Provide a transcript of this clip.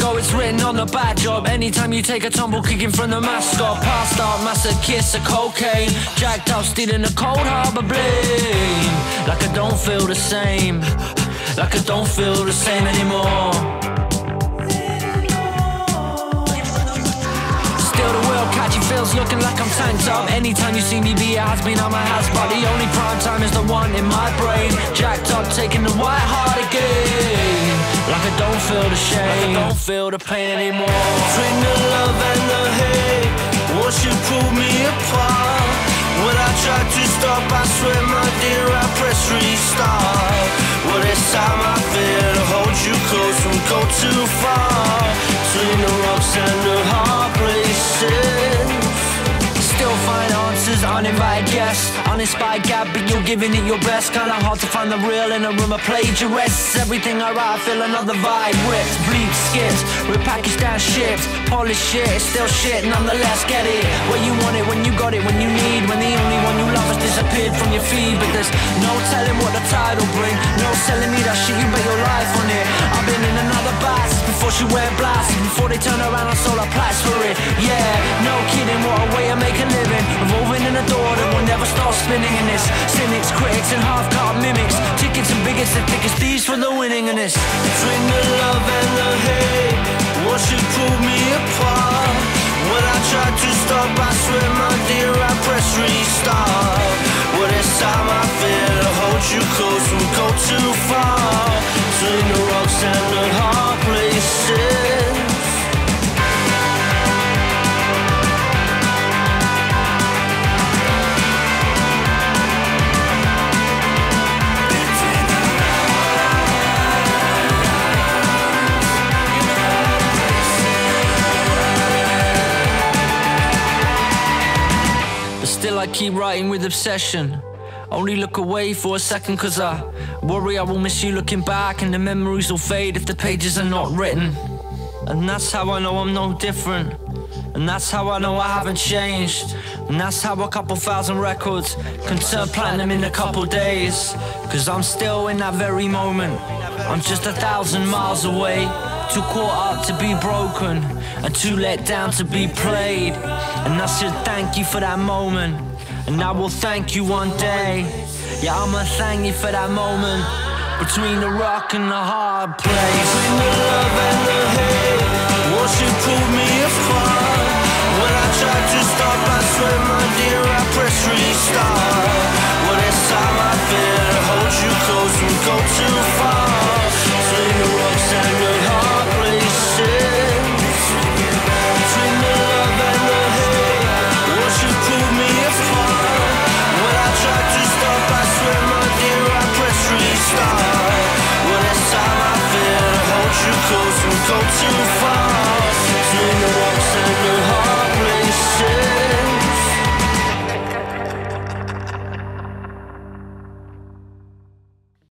go, it's written on the backdrop. Anytime you take a tumble, kicking from the mascot. Past art, massive kiss of cocaine. Jacked up, stealing a cold harbor blame. Like I don't feel the same. Like I don't feel the same anymore. Still the world catchy feels, looking like I'm tanked up. Anytime you see me be it has been on my house, but the only prime time is the one in my brain. Jacked up, taking the white heart again. Like I don't feel the shame, like I don't feel the pain anymore. Between the love and the hate, once you pulled me apart. When I tried to stop, I swear, my dear, I press restart. Well, this time I fear to hold you close and go too far. Between the rocks and the hard places. Still find answers, uninvited guests, uninspired gap, but you're giving it your best. Kinda hard to find the real in a room of plagiarists. Everything I write, I feel another vibe. Ripped, bleed, skipped, repackaged down, shipped. Polished shit, it's still shit, nonetheless, get it. Where you want it, when you got it, when you need. When the only one you love has disappeared from your feed. But there's no telling what the tide will bring. No selling me that shit, you bet your life on it. I've been in another batch before she went blasted. Before they turn around, I sold her plats for it. Yeah, no kidding, what a way of making living, revolving in a door that will never stop spinning in this. Cynics, critics and half-cut mimics, tickets and bigots and thickest thieves for the winning in this. Between the love and the hate, once you pulled me apart. When I tried to stop, I swear, my dear, I press restart. Well, this time I fear to hold you close and go too far. Between the rocks and the hard places. Still I keep writing with obsession. Only look away for a second, cause I worry I will miss you looking back, and the memories will fade if the pages are not written. And that's how I know I'm no different. And that's how I know I haven't changed. And that's how a couple thousand records can turn platinum in a couple days. Cause I'm still in that very moment. I'm just 1,000 miles away. Too caught up to be broken, and too let down to be played. And I should thank you for that moment, and I will thank you one day. Yeah, I'ma thank you for that moment. Between the rock and the hard place. Between the love and the hate, once you pulled me apart. When I tried to stop, I swear, my dear, I press restart. Well, this time I fear to hold you close and go too far. Between the rocks and the hard places. Between the love and the hate, once you pulled me apart. When I tried to stop, I swear, my dear, I press restart. Well, this time I fear to hold you close and go too far.